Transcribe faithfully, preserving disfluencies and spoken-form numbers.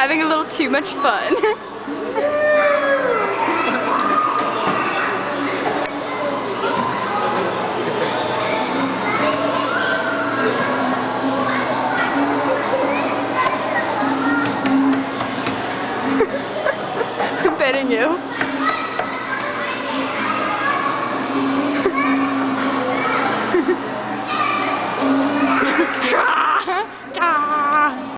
having a little too much fun. I'm petting you.